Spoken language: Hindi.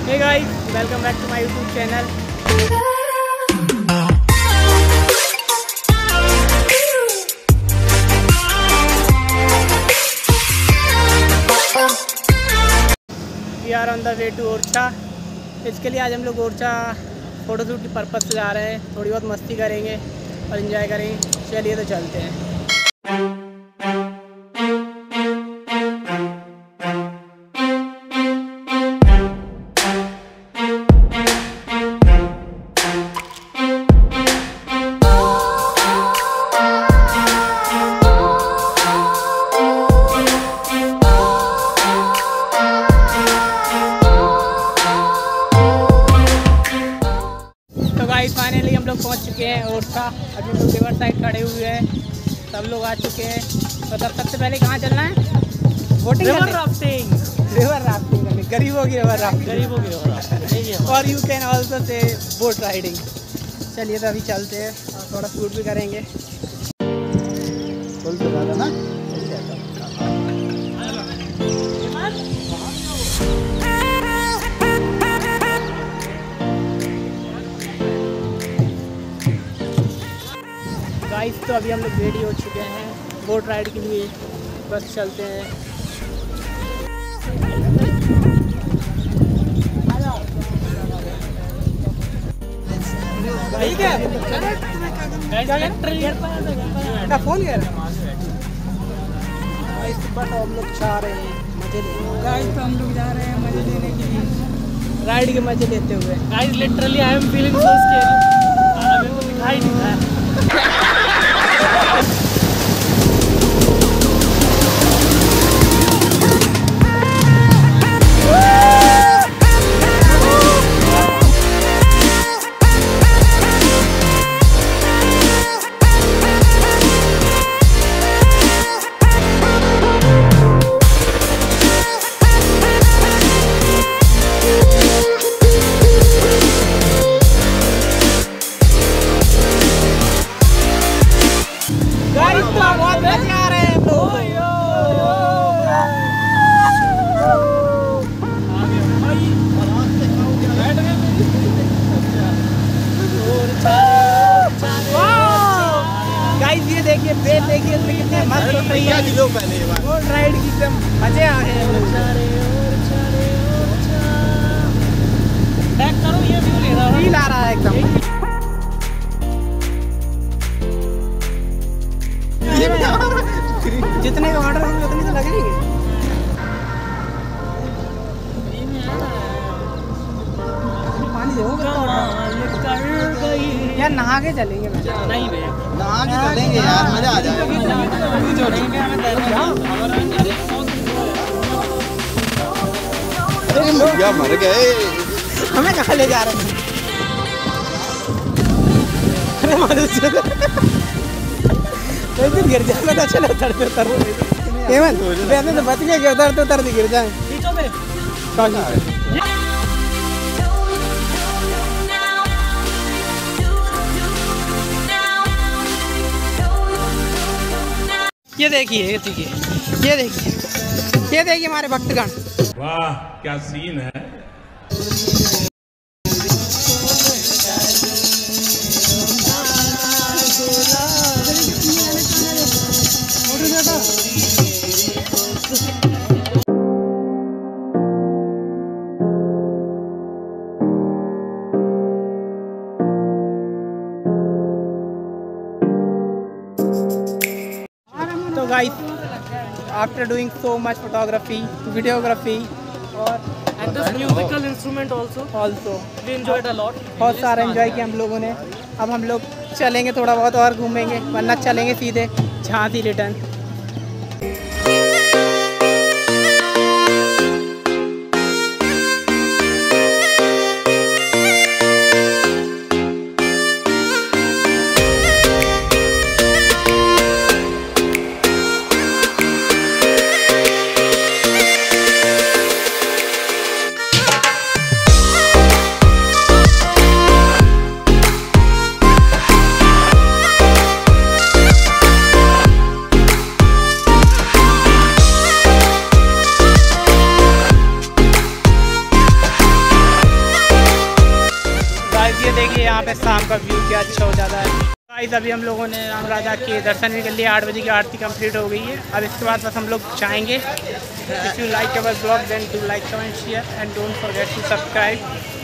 Hey guys, welcome back to my YouTube channel. We are on the way to Orchha. इसके लिए आज हम लोग ओरछा फ़ोटोशूट की पर्पज़ से जा रहे हैं। थोड़ी बहुत मस्ती करेंगे और एंजॉय करेंगे। चलिए तो चलते हैं। फाइनली हम लोग पहुंच चुके हैं ओरछा। अभी हम लोग रिवर साइड खड़े हुए हैं, सब लोग आ चुके हैं। मतलब सबसे पहले कहाँ चलना है? Boating, river rafting. River rafting करने, गरीबों की रिवर राफ्टिंग, गरीबों की रिवर राफ्टिंग। और you can also see boat riding. चलिए तो अभी चलते हैं और थोड़ा शूट भी करेंगे। ना गाइस, तो अभी हम लोग रेडी हो चुके हैं बोट राइड के लिए। बस चलते हैं। क्या फोन कर बट हम लोग जा रहे हैं मजे लेने। गाइस, तो हम लोग जा रहे हैं मजे लेने के लिए, राइड के मजे लेते हुए। Guys, literally I am feeling so scary. मेरे को दिखाई नहीं रहा है। ये देखिए बेल, देखिए इसमें कितने मस्त हो रही है। बोट राइड की एकदम मजे आ रहे हैं। बैक करो, ये व्यू ले रहा है, फील आ रहा है एकदम। जितने का ऑर्डर होंगे उतनी तो लगेगी। पानी यार, नहा के चलेंगे। नहीं बे, नहा के चलेंगे यार, मजा आ जाएगा। अरे मर गए, हमें कहाँ ले जा रहे हैं? अरे कैसे गिर जाएगा? तो चलो उतरते वैसे तो बच गए, उतरते उतरते गिर जाए। ये देखिए, ये देखिए, ये देखिए, ये देखिए हमारे भक्तगण। वाह, क्या सीन है। तो guys, after doing so much photography, videography और and this musical instrument also we enjoyed a lot। बहुत सारा एंजॉय किया हम लोगों ने। अब हम लोग चलेंगे थोड़ा बहुत और घूमेंगे, वरना चलेंगे सीधे झांसी रिटर्न। देखिए यहाँ पे शाम का व्यू क्या अच्छा हो जाता है। गाइस अभी हम लोगों ने राम राजा के दर्शन भी कर लिए, 8 बजे की आरती कंप्लीट हो गई है। अब इसके बाद बस हम लोग जाएंगे। If you like our blog then do like, comment, share and don't forget to subscribe.